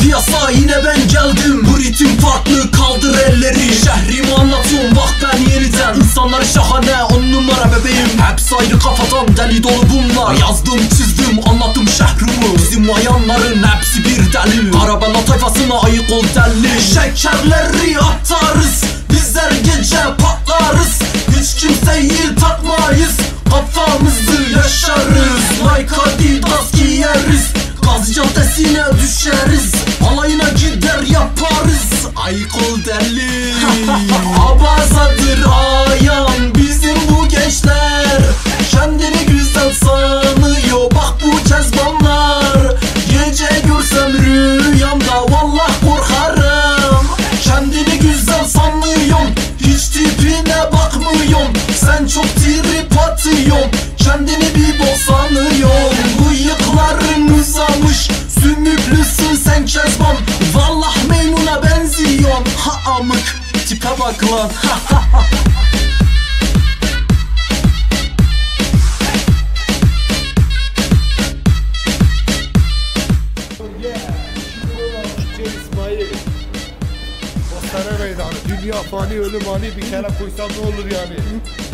piyasa yine ben geldim. Bu ritim farklı, kaldır elleri. Şehrimi anlatıyorum bak ben yeniden. İnsanlar şahane, 10 numara bebeğim. Hepsi ayrı kafadan, deli dolu bunlar. Yazdım çizdim anlattım şehrimi. Bizim ayanların hepsi bir deli. Karabela tayfasına ayık ol deli. Şekerleri atarız, bizler gece patlarız. Hiç kimseyi takmayız, kafamızı yaşarız. Like Adidas giyeriz, Gazi Caddesi'ne düşeriz. Alayına gider yaparız, ayık ol deli. Abazadır ayan bizim bu gençler. Kendini güzel sanıyor bak bu kezbanlar. Gece görsem rüyamda vallah korkarım. Kendini güzel sanıyorum, hiç tipine bakmıyorum. Sen çok trip atıyorsun, kendini bir bok sanıyorsun. Bıyıkların uzamış, sümüklüsün sen kezban. Vallah Memnun'a benziyorsun. Ha amık, tipe bak lan. İsmail Bostane Meydanı, dünya fani ölüm ani, bir kere koysam ne olur yani?